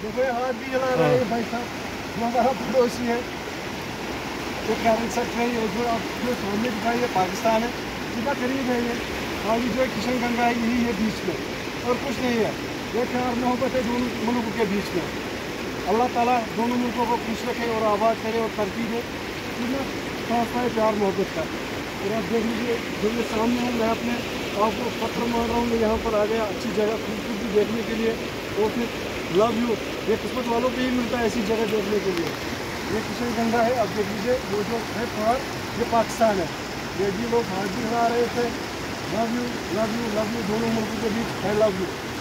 देखो ये हाथ भी हिला रहा है ये भाई साहब, जो हमारा पड़ोसी है, तो कह सकते हैं ये जो आप जो सामने दिखाई है पाकिस्तान है, सीधा करीब है ये। आगे जो किशन गंगा है यही है बीच में, और कुछ नहीं है। ये प्यार मोहब्बत है दोनों मुल्कों के बीच में। अल्लाह ताला दोनों मुल्कों को खुश रखे और आबाद करे और तरक्की दे। खास है प्यार मोहब्बत का। और आप देख लीजिए जो ये सामने हूँ, मैं अपने आपको पत्थर मार रहा हूँ, मैं यहाँ पर आ गया अच्छी जगह खूबसूरती देखने के लिए। तो फिर लव यू, ये किस्मत वालों को ही मिलता है ऐसी जगह देखने के लिए। ये किशन गंगा है, अब देख लीजिए वो जो है पहाड़, ये पाकिस्तान है। ये भी लोग हाथ भी हिला रहे थे। Love you love you love you, दोनों मुल्कों के बीच आई लव यू।